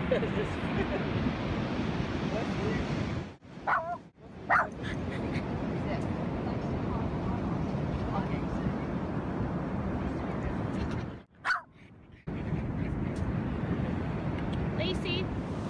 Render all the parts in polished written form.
Lacey.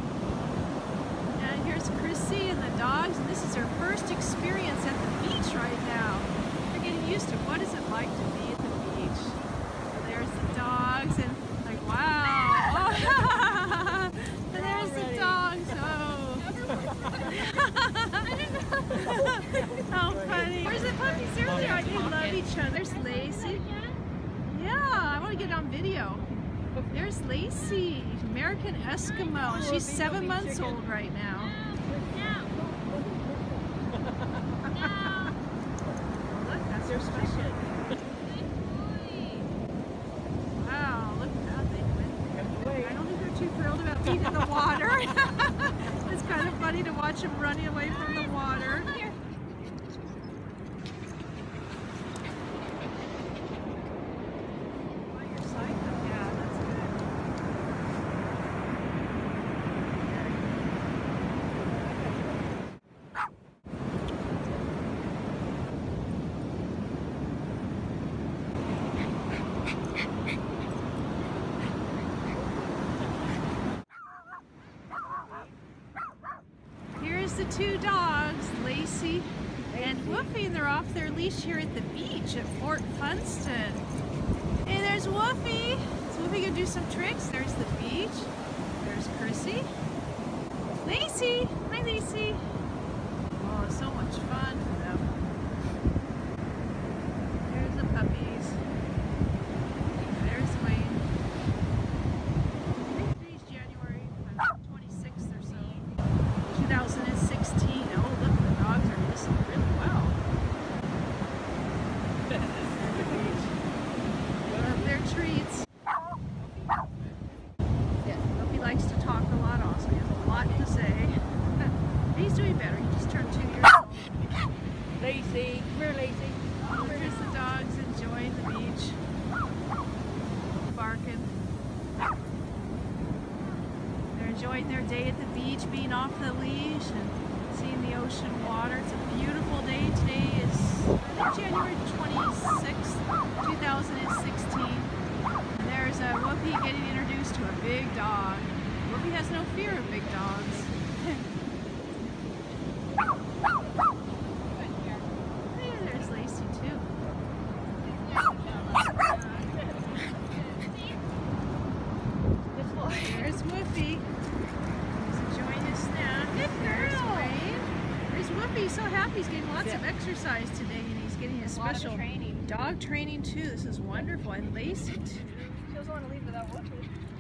And here's Chrissy and the dogs, and this is her first experience at the beach right now. They're getting used to what is it like to be at the beach. So there's the dogs, and like, wow. Oh. And there's the dogs. Oh. How funny. Where's the puppies? There they are. They love each other. There's Lacey. Yeah, I want to get on video. There's Lacey, American Eskimo, and she's 7 months old right now. Look, that's her special. Wow, look at how they went. I don't think they're too thrilled about being in the water. It's kind of funny to watch them running away from the water. The two dogs, Lacey and Woofy, and they're off their leash here at the beach at Fort Funston. Hey, there's Woofy. Is Woofy gonna do some tricks? There's the beach. There's Chrissy. Lacey. Hi, Lacey. Oh, it's so much fun for them. There's the puppies. There's Wayne. I think today's January 26th or so. 2016. Oh, look, the dogs are listening really well. Love their treats. Yeah, Woofy likes to talk a lot also. He has a lot to say. He's doing better. He just turned 2 years old. Lacey. Come here, Lacey. There's the dogs enjoying the beach. Barking. They're enjoying their day at the beach, being off the leash and seeing the ocean water. It's a beautiful day. Today is, I think, January 26th, 2016. And there's Woofy getting introduced to a big dog. Woofy has no fear of big dogs. Hey, there's Lacey too. There's Woofy. He's enjoying his snack. Good girl. There's Woofy. He's so happy. He's getting lots of exercise today, and he's getting his special dog training too. This is wonderful. And Lacey too. She doesn't want to leave without Woofy.